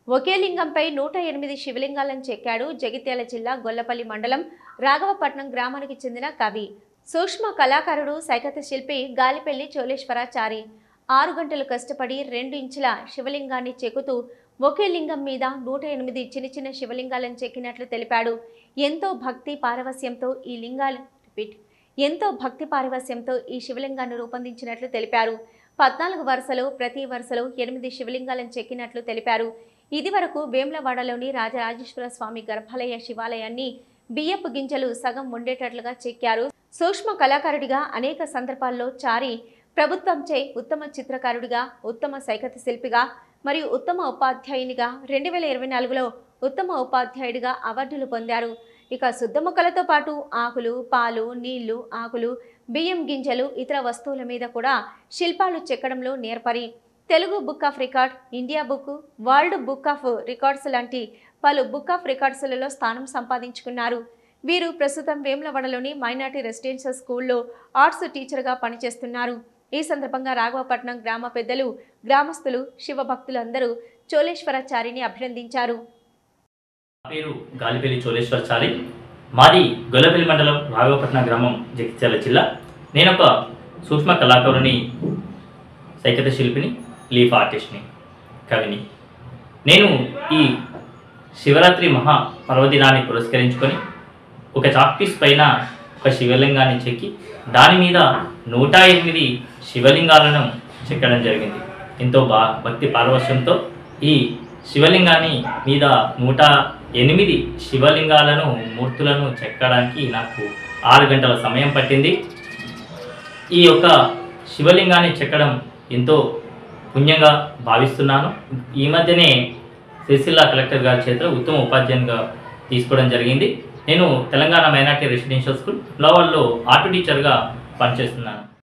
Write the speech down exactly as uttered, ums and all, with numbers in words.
ఒకే లింగంపై నూట ఎనిమిది శివలింగాలను చెక్కాడు జగిత్యాల జిల్లా గొల్లపల్లి మండలం రాఘవపట్నం గ్రామానికి చెందిన కవి, సూక్ష్మ కళాకారుడు, సైకత శిల్పి గాలిపల్లి చోళేశ్వరాచారి. ఆరు గంటలు కష్టపడి రెండు ఇంచుల శివలింగాన్ని చెక్కుతూ ఒకే లింగం మీద నూట ఎనిమిది చిన్న చిన్న శివలింగాలను చెక్కినట్లు తెలిపాడు. ఎంతో భక్తి పారవస్యంతో ఈ లింగాలు రిపీట్ ఎంతో భక్తి పారవస్యంతో ఈ శివలింగాన్ని రూపొందించినట్లు తెలిపారు. పద్నాలుగు వరుసలో ప్రతి వరుసలో ఎనిమిది శివలింగాలను చెక్కినట్లు తెలిపారు. ఇది వరకు వేములవాడలోని రాజరాజేశ్వర స్వామి గర్భాలయ శివాలయాన్ని బియ్యపు గింజలు సగం ఉండేటట్లుగా చెక్కారు. సూక్ష్మ కళాకారుడిగా అనేక సందర్భాల్లో చారి ప్రభుత్వంచే ఉత్తమ చిత్రకారుడిగా, ఉత్తమ సైకత శిల్పిగా మరియు ఉత్తమ ఉపాధ్యాయునిగా రెండు వేల ఇరవై నాలుగులో ఉత్తమ ఉపాధ్యాయుడిగా అవార్డులు పొందారు. ఇక శుద్ధ మొక్కలతో పాటు ఆకులు, పాలు, నీళ్లు, ఆకులు, బియ్యం గింజలు, ఇతర వస్తువుల మీద కూడా శిల్పాలు చెక్కడంలో నేర్పరి. Telugu book of record, India book, world book of records లాంటి పలు బుక్ ఆఫ్ రికార్డ్స్లలో స్థానం సంపాదించుకున్నారు. వీరు ప్రస్తుతం వేములవాడలోని మైనార్టీ రెసిడెన్షియల్ స్కూల్లో ఆర్ట్స్ టీచర్గా పనిచేస్తున్నారు. ఈ సందర్భంగా రాఘవపట్నం గ్రామ పెద్దలు, గ్రామస్తులు, శివభక్తులందరూ చోళేశ్వరాచారిని అభినందించారు. పేరు గాలిపల్లి చోళేశ్వరాచారి. మాది గొల్లపల్లి మండలం రాఘవపట్నం గ్రామం, జగిత్యాల జిల్లా. నేను ఒక సూక్ష్మ కళాకారుని, సైకత శిల్పిని, లీఫ్ ఆర్టిస్ట్ని, కవిని. నేను ఈ శివరాత్రి మహా పర్వదినాన్ని పురస్కరించుకొని ఒక చాక్పీస్ పైన ఒక శివలింగాన్ని చెక్కి దాని మీద నూట ఎనిమిది శివలింగాలను చెక్కడం జరిగింది. ఎంతో బా భక్తి పారవశ్యంతో ఈ శివలింగాన్ని మీద నూట ఎనిమిది శివలింగాలను, మూర్తులను చెక్కడానికి నాకు ఆరు గంటల సమయం పట్టింది. ఈ యొక్క శివలింగాన్ని చెక్కడం ఎంతో పుణ్యంగా భావిస్తున్నాను. ఈ మధ్యనే సిరిసిల్ల కలెక్టర్ గారి చేతిలో ఉత్తమ ఉపాధ్యాయునిగా తీసుకోవడం జరిగింది. నేను తెలంగాణ మైనార్టీ రెసిడెన్షియల్ స్కూల్ లోవల్లో ఆర్ట్ టీచర్గా పనిచేస్తున్నాను.